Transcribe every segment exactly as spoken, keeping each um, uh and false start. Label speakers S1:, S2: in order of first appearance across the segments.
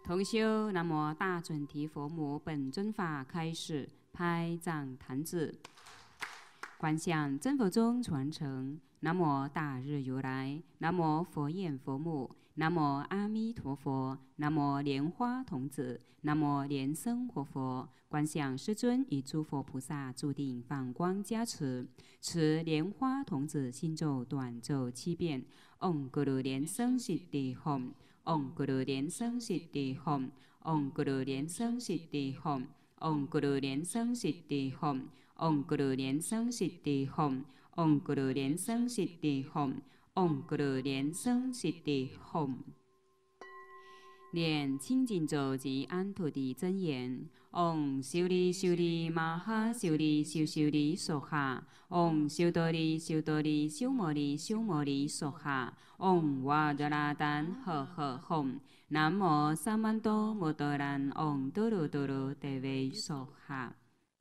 S1: 同修南无大准提佛母本尊法开始，拍掌弹指，观想真佛宗传承。南无大日如来，南无佛眼佛母，南无阿弥陀佛，南无莲花童子，南无莲生活佛。观想师尊与诸佛菩萨注定放光加持，持莲花童子心咒短咒七遍。唵咕噜莲生悉地吽，唵咕噜莲生悉地吽，唵咕噜莲生悉地吽，唵咕噜莲生悉地吽，唵咕噜莲生悉地吽，唵咕噜莲生悉地吽，唵咕噜莲生悉地吽。念清净咒及安土地真言。唵修利修利玛哈修利修修利娑哈。唵修多利修多利修摩利修摩利娑哈。唵哇达拉丹呵呵吽。南无萨曼多摩多兰。唵多罗多罗得维娑哈。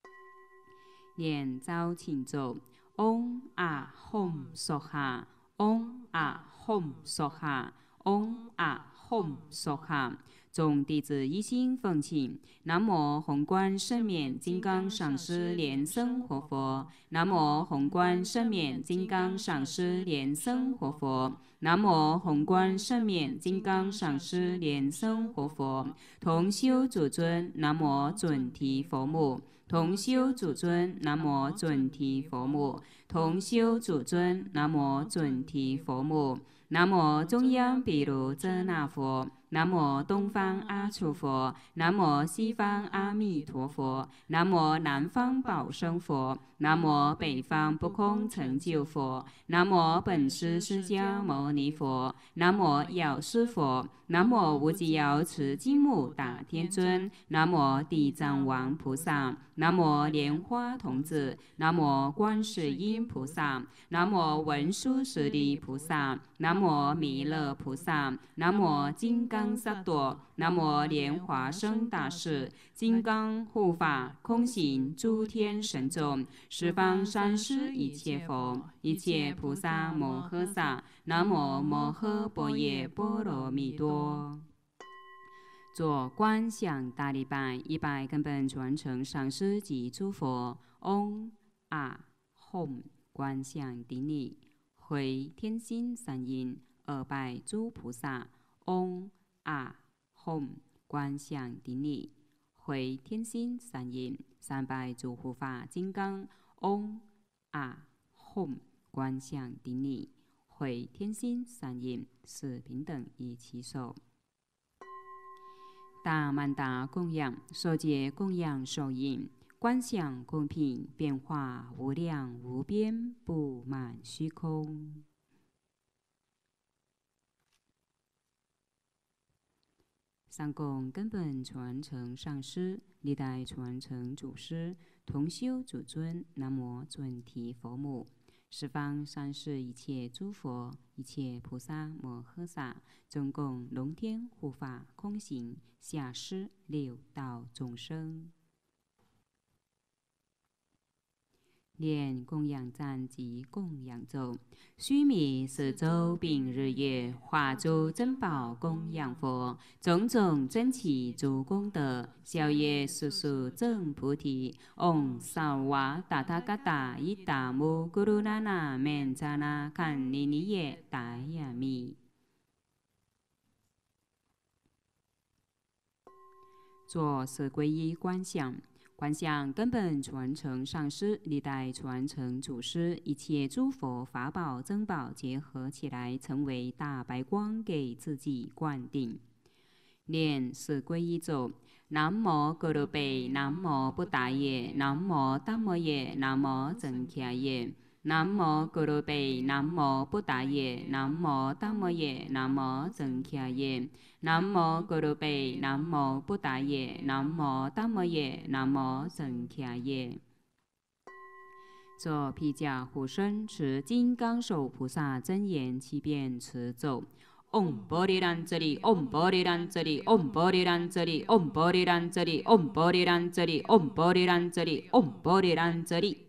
S1: 念招请咒。唵啊吽娑哈。唵啊吽娑哈。唵啊吽娑哈。众弟子一心奉请。南无宏观圣冕金刚上师莲生活佛。南无宏观圣冕金刚上师莲生活佛。南无宏观圣冕金刚上师莲生活佛。同修主尊，南无准提佛母。同修主尊，南无准提佛母。同修主尊，南无准提佛母。南无中央毗卢遮那佛。南无东方阿处佛。南无西方阿弥陀佛。南无南方宝生佛。南无北方不空成就佛。南无本师释迦牟尼佛。南无药师佛。南无无极瑶池金木大天尊。南无地藏王菩萨。南无莲花童子。南无观世音菩萨。南无文殊师利菩萨。南无弥勒菩萨。南无金刚萨埵。南无莲华生大士。金刚护法空行诸天神众。十方三世一切佛。一切菩萨摩诃萨。南无摩诃般若波罗蜜多。作观想大礼拜，一拜根本传承上师及诸佛。唵啊吽，观想顶礼，回天心三音。二拜诸菩萨。唵啊吽，观想顶礼，回天心三音。三拜诸护法金刚。唵啊吽，观想顶礼，回天心三音。四平等一起手。大曼达供养，受戒供养受印，观想公平，变化无量无边，布满虚空。上供根本传承上师，历代传承祖师，同修祖尊。南无准提佛母。十方三世一切诸佛，一切菩萨摩诃萨，总共龙天护法空行下施六道众生。念供养赞及供养咒。须弥四周并日月，化诸珍宝供养佛。种种珍奇诸功德，消业速速证菩提。唵萨瓦达他嘎达伊达姆咕噜那那面扎那堪尼尼耶达雅密。作四皈依观想。观想根本传承上师，历代传承祖师，一切诸佛法宝珍宝结合起来，成为大白光，给自己灌顶。念四皈依咒。南无格鲁贝，南无布达耶，南无达摩耶，南无增伽耶。南无格鲁贝，南无布达耶，南无达摩耶，南无增伽耶。南无格鲁贝，南无布达耶，南无达摩耶，南无增伽耶。作披甲护身，持金刚手菩萨真言七遍持咒。唵波利兰这里，唵波利兰这里，唵波利兰这里，唵波利兰这里，唵波利兰这里，唵波利兰这里，唵波利兰这里。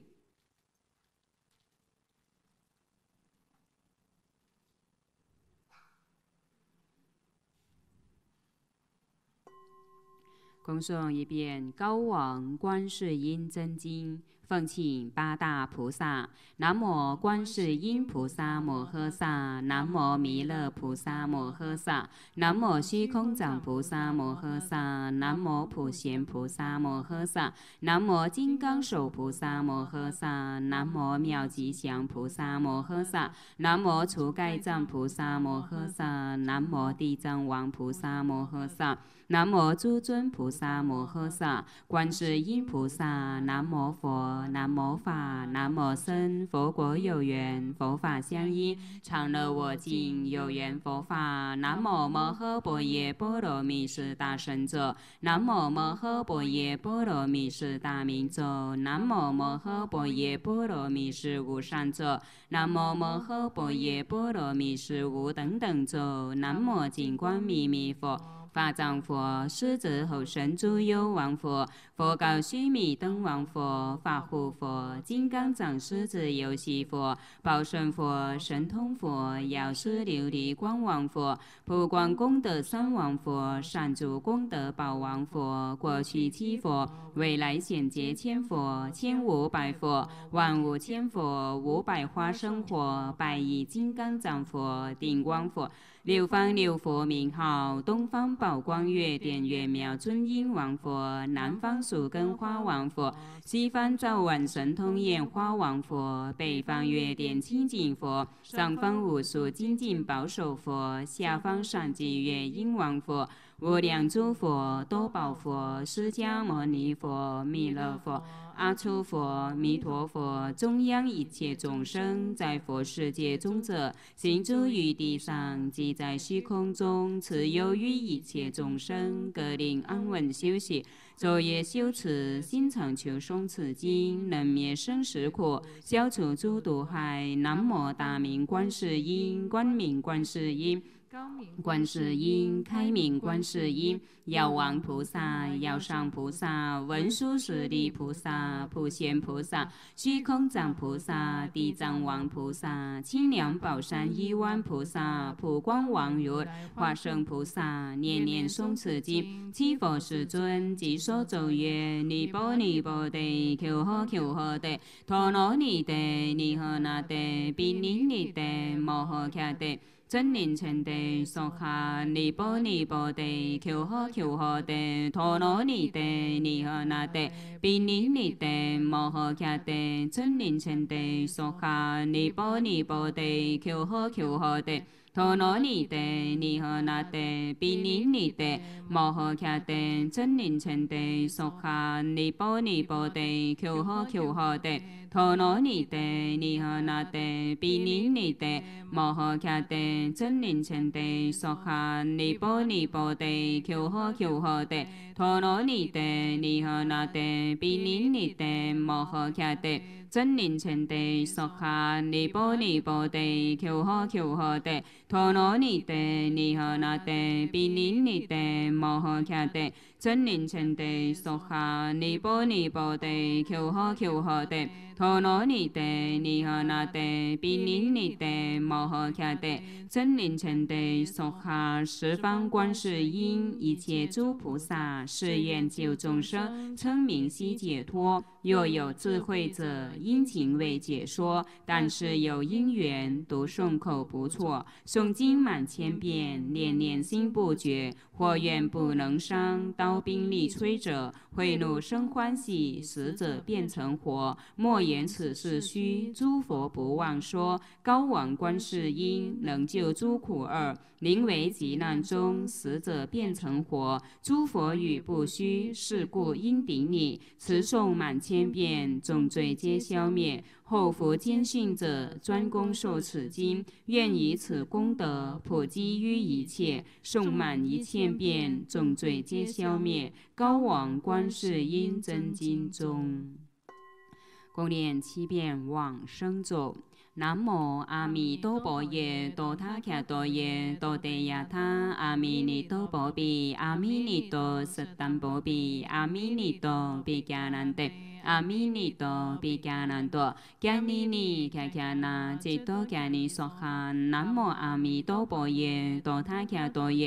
S1: 恭诵一遍《高王观世音真经》。奉请八大菩萨：南无观世音菩萨摩诃萨，南无弥勒菩萨摩诃萨，南无虚空藏菩萨摩诃萨，南无普贤菩萨摩诃萨，南无金刚手菩萨摩诃萨，南无妙吉祥菩萨摩诃萨，南无除盖藏菩萨摩诃萨，南无地藏王菩萨摩诃萨，南无诸尊菩萨摩诃萨，观世音菩萨，南无佛，南无法，南无僧。佛国有缘，佛法相依，常乐我净，有缘佛法。南无摩诃般若波罗蜜是大圣者，南无摩诃般若波罗蜜是大明者，南无摩诃般若波罗蜜是无上者，南无摩诃般若波罗蜜是无等等者，南无净光密密佛。法藏佛、狮子吼神诸幽王佛、佛告须弥灯王佛、法护佛、金刚藏狮子游戏佛、宝胜佛、神通佛、药师琉璃光王佛、普光功德三王佛、善主功德宝王佛、过去七佛、未来显劫千佛、千五百佛、万五千佛、五百花生佛、百亿金刚藏佛、顶光佛。六方六佛名号：东方宝光月典月妙尊音王佛，南方树根花王佛，西方照晚神通焰花王佛，北方月典清净佛，上方五树精进保守佛，下方上济月音王佛，无量诸佛、多宝佛、释迦牟尼佛、弥勒佛、阿初佛、弥陀佛，中央一切众生，在佛世界中者，行诸于地上，即在虚空中，持有于一切众生，各令安稳休息。昼夜修持，心常求诵此经，能灭生死苦，消除诸毒害。南无大明观世音，光明观世音。观世音，开明观世音，药王菩萨、药上菩萨、文殊师利菩萨、普贤菩萨、虚空藏菩萨、地藏王菩萨、清凉宝山一万菩萨、普光王如化身菩萨，念念诵此经，七佛世尊即说咒曰：尼波尼波地，求呵求呵地，陀罗尼地，尼诃那地，毗尼尼地，摩诃迦地。真灵成地，娑哈尼波尼波地，求呵求呵地，陀罗尼地，尼诃那地，毗尼尼地，摩诃迦地。真灵成地，娑哈尼波尼波地，求呵求呵地。陀罗尼地，尼诃那地，毗尼尼地，摩诃迦地。真灵成地，娑哈尼波尼波地，求呵求呵地。陀罗尼地，尼诃那地，毗尼尼地，摩诃迦地。真灵成地，娑哈尼波尼波地，求呵求呵地。陀罗尼地，尼诃那地，毗尼尼地，摩诃迦地。真灵成地，娑哈尼波尼波地，求呵求呵地。陀罗尼地，尼诃那地，毗尼尼地，摩诃迦地。真灵成地，娑哈尼波尼波地，求呵求呵地。陀罗尼地，尼诃那地，毗尼尼地，摩诃迦地。真灵成地，娑哈十方观世音，一切诸菩萨，誓愿救众生，称名悉解脱。若有智慧者，殷勤为解说，但是有因缘，读诵口不错，诵经满千遍，念念心不绝。或愿不能伤，刀兵利摧者，慧怒生欢喜，死者变成活。莫言此事虚，诸佛不忘说。高王观世音，能救诸苦厄。临危急难中，死者变成活。诸佛语不虚，是故应顶礼。持诵满千遍，众罪皆消灭。后福坚信者，专攻受此经，愿以此功德普及于一切。诵满一千遍，众罪皆消灭。高王观世音真经中，共念七遍往生咒。南无阿弥陀佛耶，多他伽多耶，多地亚他，阿弥尼多波比，阿弥尼多瑟旦波比，阿弥尼多比迦南地。阿弥尼多比迦南多，迦尼尼迦迦那，吉多迦尼娑哈。南无阿弥陀佛耶，多他伽多耶，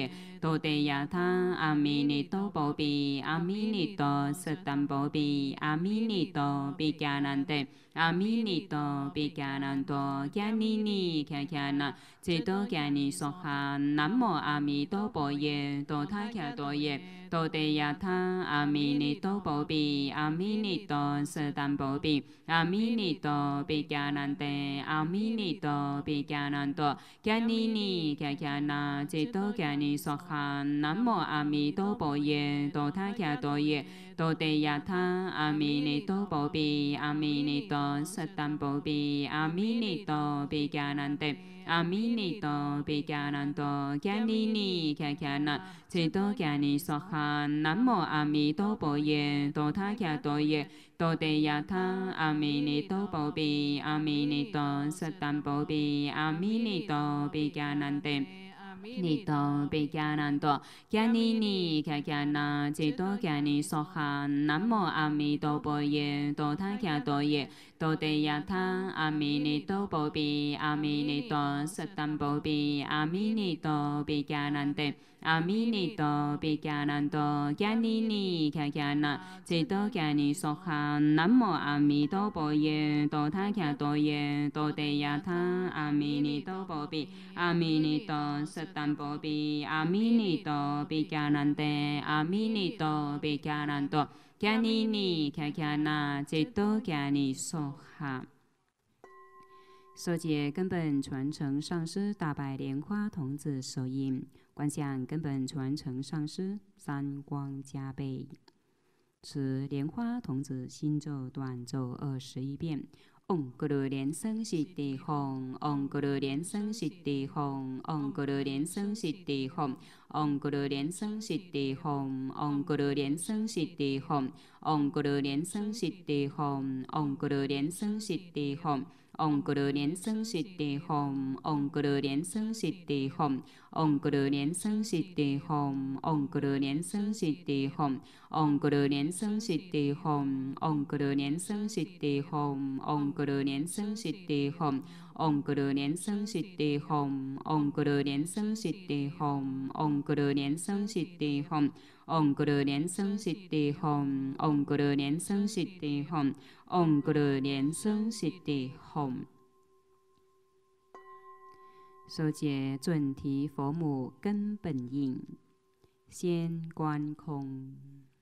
S1: 多地亚他，阿弥尼多波比，阿弥尼多瑟旦波比，阿弥尼多比迦南得，阿弥尼多比迦南多，迦尼尼迦迦那，智多迦尼娑哈，南无阿弥陀佛耶，多他迦多耶。多地亚他，阿弥尼多波比，阿弥尼多瑟旦波比，阿弥尼多比迦南得，阿弥尼多比迦南多，迦尼尼迦迦那，智多迦尼娑哈，南无阿弥陀佛耶，多他迦多耶。多地亚他，阿弥尼多波比，阿弥尼多瑟旦波比，阿弥尼多比迦南得。阿弥尼多比迦南多，迦尼尼迦迦那，智多迦尼娑哈，南无阿弥陀佛耶，多他迦多耶。多地亚他，阿弥尼多波比，阿弥尼多瑟旦波比，阿弥尼多比迦南得。尼多比迦南多，迦尼尼迦迦那，智多迦尼娑哈，南无阿弥陀佛耶，多他迦多耶。多地亚他，阿弥尼多波比，阿弥尼多瑟旦波比，阿弥尼多比迦南得。阿弥尼多比迦南多，迦尼尼迦迦那，智多迦尼娑哈，南无阿弥陀佛耶，多他迦多耶。多地亚他，阿弥尼多波比，阿弥尼多瑟旦波比，阿弥尼多比迦南得，阿弥尼多比迦南多，迦尼尼迦迦那，智多迦尼娑哈。受戒根本传承上师大白莲花童子手印，观想根本传承上师三光加倍。持莲花童子心咒短咒二十一遍。唵咕噜莲生悉地吽，唵咕噜莲生悉地吽，唵咕噜莲生悉地吽，唵咕噜莲生悉地吽，唵咕噜莲生悉地吽，唵咕噜莲生悉地吽，唵咕噜莲生悉地吽。唵咕噜莲生悉地吽，唵咕噜莲生悉地吽，唵咕噜莲生悉地吽，唵咕噜莲生悉地吽，唵咕噜莲生悉地吽，唵咕噜莲生悉地吽，唵咕噜莲生悉地吽，唵咕噜莲生悉地吽，唵咕噜莲生悉地吽，唵咕噜莲生悉地吽，唵咕噜莲生悉地吽，唵咕噜莲生悉地吽，唵咕噜莲生悉地吽。受戒准提佛母根本印，先观空，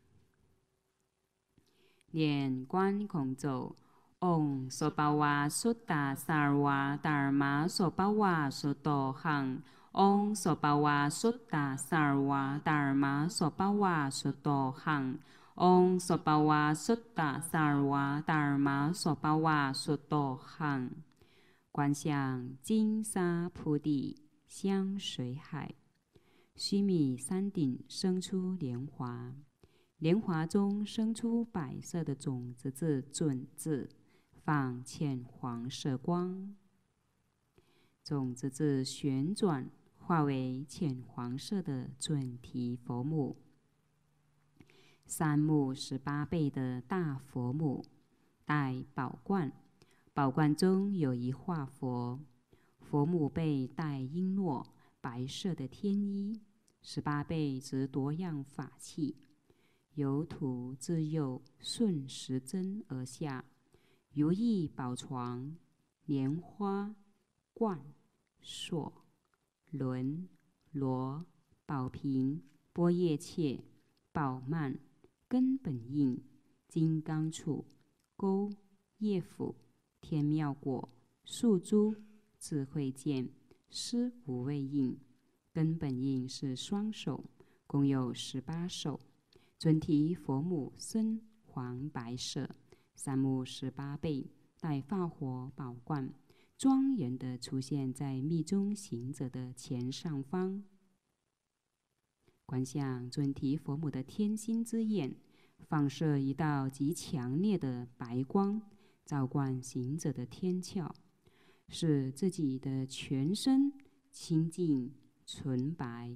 S1: 念观空咒。唵梭巴哇苏达萨尔哇达尔玛梭巴哇苏多行。唵梭巴哇苏达萨尔哇达尔玛梭巴哇苏多行。唵梭巴哇苏达萨尔哇达尔玛梭巴哇苏多行。观想金沙铺地，香水海，须弥山顶生出莲华，莲华中生出白色的种子字准字，放浅黄色光，种子字旋转化为浅黄色的准提佛母。三目十八倍的大佛母，戴宝冠，宝冠中有一化佛，佛母被戴璎珞，白色的天衣，十八辈执多样法器，由土至右顺时针而下，如意宝床、莲花、冠、硕、轮、螺、宝瓶、波叶切、宝曼、根本印、金刚杵、钩、叶斧、天妙果、树珠、智慧剑、施无畏印。根本印是双手，共有十八手。准提佛母深黄白色，三目十八倍，戴法火宝冠，庄严地出现在密宗行者的前上方。观想准提佛母的天心之眼，放射一道极强烈的白光，照灌行者的天窍，使自己的全身清净纯白。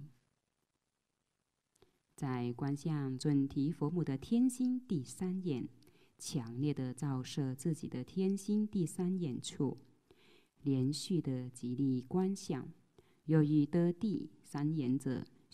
S1: 在观想准提佛母的天心第三眼，强烈的照射自己的天心第三眼处，连续的极力观想。由于得第三眼者，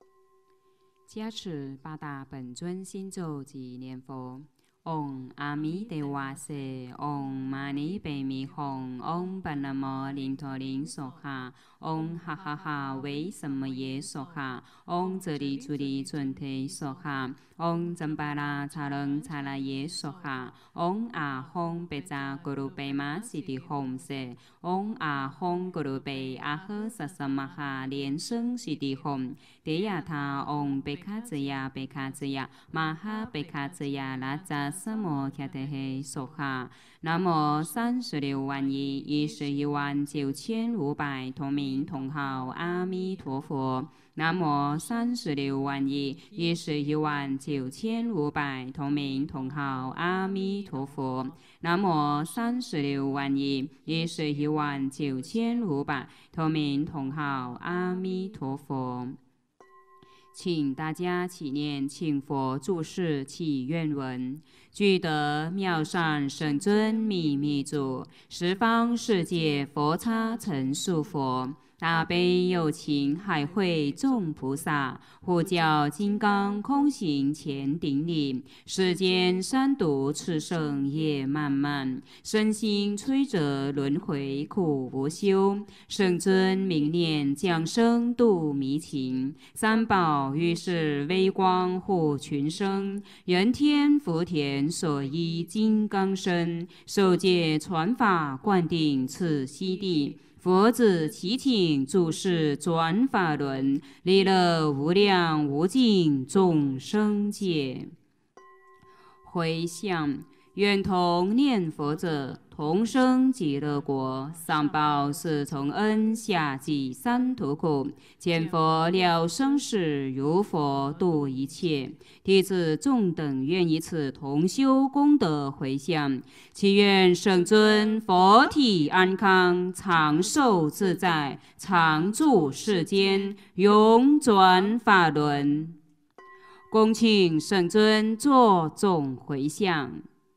S1: 加持八大本尊心咒及念佛。唵阿弥陀瓦瑟，唵嘛呢呗咪吽，唵巴那摩林陀林娑哈，唵哈哈哈为什么耶娑哈，唵这里主里准提娑哈，唵赞巴拉查楞查拉耶娑哈，唵阿吽贝扎咕噜贝玛西提吽瑟，唵阿吽咕噜贝阿呵萨萨玛哈连声西提吽，迪亚他唵贝卡兹亚贝卡兹亚玛哈贝卡兹亚拉扎。萨摩诃提嘿娑哈，南无三十六万亿一十一万九千五百同名同号阿弥陀佛。南无三十六万亿一十一万九千五百同名同号阿弥陀佛。南无三十六万亿一十一万九千五百同名同号阿弥陀佛。请大家起念请佛注释祈愿文：具得妙善圣尊秘密主，十方世界佛刹成数佛，大悲有情海会众菩萨，护教金刚空行前顶礼，世间三毒炽盛业漫漫，身心摧折轮回苦无休。圣尊明念降生度迷情，三宝于是微光护群生，人天福田所依金刚身，受戒传法灌顶此悉地。佛子祈请注释转法轮，离了无量无尽众生界。回向愿同念佛者，同生极乐国，上报四重恩，下济三途苦。见佛了生死，如佛度一切。弟子众等愿以此同修功德回向，祈愿圣尊佛体安康，长寿自在，常住世间，永转法轮。恭请圣尊作众回向。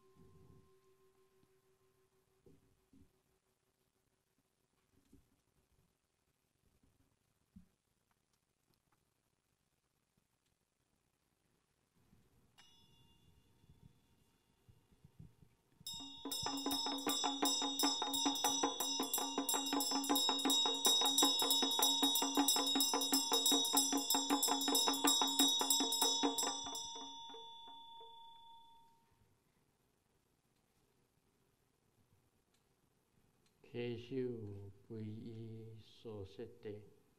S2: 稽首皈依所摄地，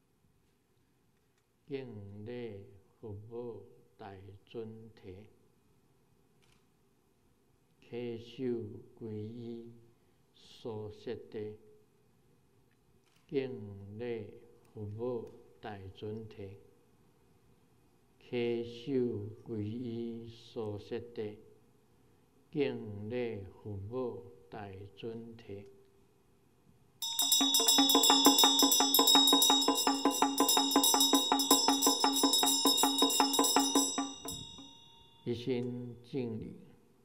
S2: 敬礼佛母大尊提。稽首皈依所摄地，敬礼佛母大尊提。稽首皈依所摄地，敬礼佛母大尊提。一心敬礼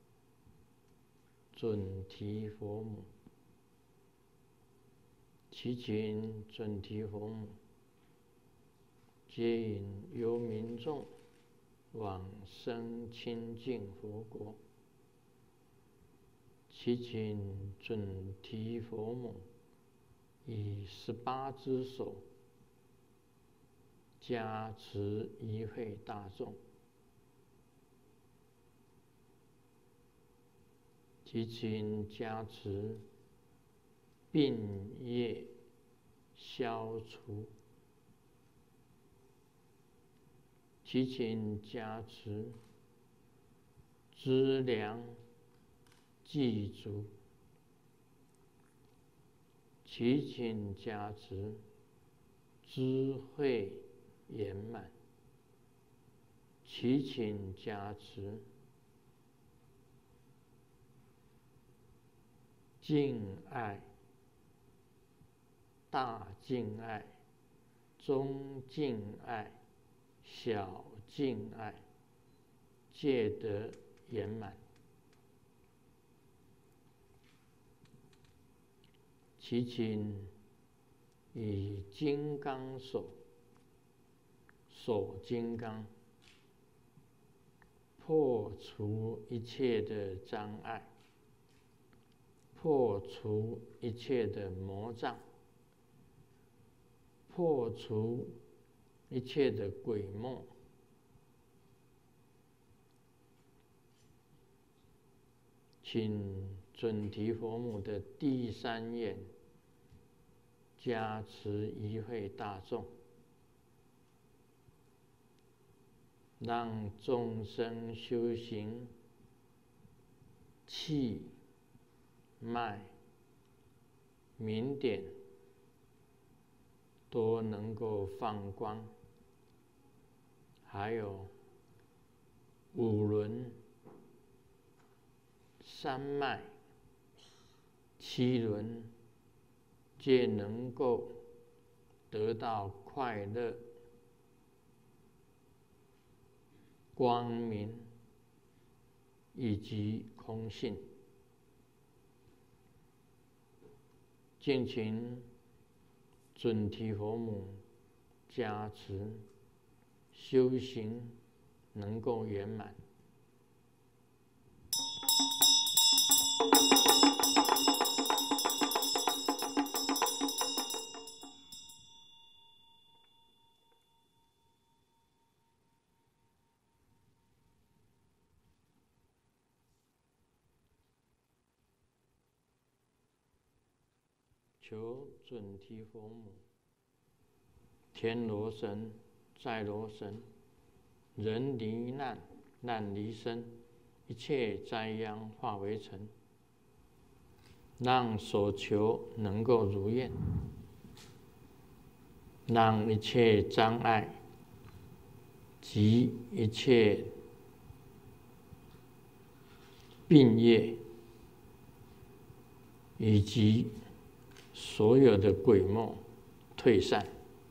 S2: 准提佛母，祈请准提佛母接引由民众往生清净佛国，祈请准提佛母以十八只手加持一会大众，祈请加持病业消除，祈请加持资粮具足，祈请加持智慧圆满，祈请加持敬爱、大敬爱、中敬爱、小敬爱，皆得圆满。祈请以金刚手锁金刚，破除一切的障碍，破除一切的魔障，破除一切的鬼梦。请准提佛母的第三眼加持一会大众，让众生修行气、脉、明点都能够放光，还有五轮、三脉、七轮皆能够得到快乐、光明以及空性。敬请准提佛母加持，修行能够圆满。求准提佛母、天罗神、在罗神，人离难，难离身，一切灾殃化为尘，让所求能够如愿，让一切障碍及一切病业以及所有的鬼梦退散。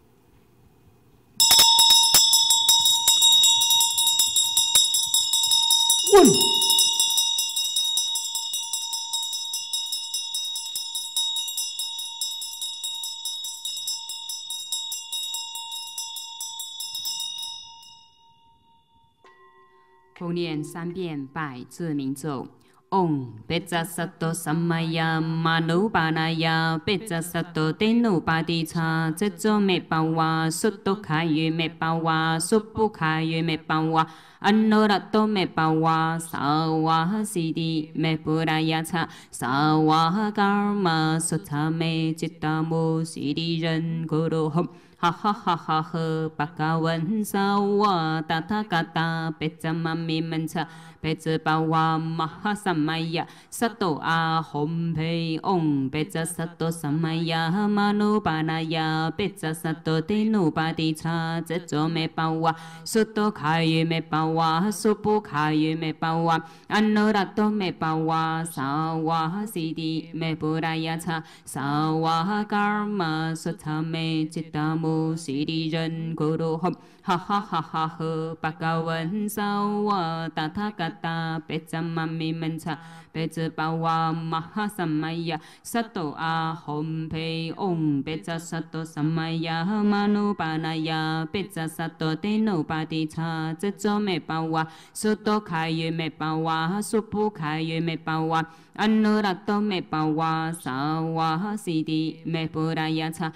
S2: 问：
S1: 共念三遍百字明咒。Om Pecca Sato Samaya Manupanaya Pecca Sato Tenupatitha Tsetso Me Pawa Sutto Kayu Me Pawa Suppu Kayu Me Pawa Anorato Me Pawa Sawa Siddhi Me Purayatha Sawa Karma Sutta Me Chittamo Siddhi Ren Guru Hum Ha ha ha ha ha Bhagavan Sawa Tathagata Pecamami Mancha Pecca Pawa Mahasamaya Sato Ahom Pe Om Pecca Sato Samaya Manupanaya Pecca Sato Tenupatitha Tsetso Me Pawa Sutto Kayu Me Pawa Suppu Kayu Me Pawa Anorato Me Pawa Sawa Siddhi Me Purayatha Sawa Karma Sutta Me Chittamo Siddhi Ren Guru Hum Ha ha ha ha ha Bhagavan Sawa Tathagata Pecamami Mancha Pecca Pawa Mahasamaya Sato Ahom Pe Om Pecca Sato Samaya Manupanaya Pecca Sato Tenupatitha Tsetso Me Pawa Sutto Kayu Me Pawa Suppu Kayu Me Pawa Anorato Me Pawa Sawa Siddhi Me Purayatha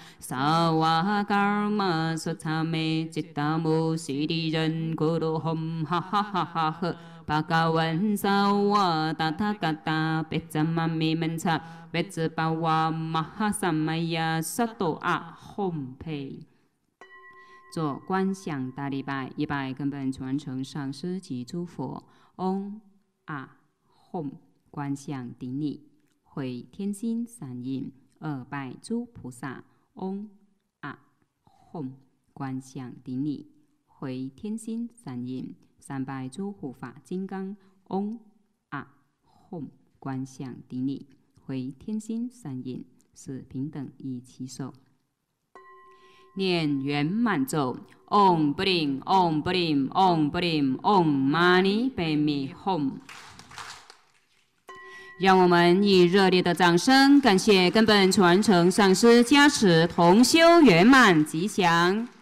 S1: Sawa Karma Sutta Me Chittamo Siddhi Ren Guru Hum Ha ha ha ha ha Bhagavan Sawa Tathagata Pecamami Mancha Pecca Pawa Mahasamaya Sato Ahom Pe。做观想大礼拜，一拜根本传承上师及诸佛。嗡啊吽，观想顶礼，回天心三印。二拜诸菩萨。嗡啊吽，观想顶礼，回天心三印。三拜诸护法金刚。嗡啊吽，观想顶礼，回天心三印。四平等一起手。念圆满咒。Om Brim Om Brim Om Brim Om Mani Padme Hum。让我们以热烈的掌声感谢根本传承上师加持，同修圆满吉祥。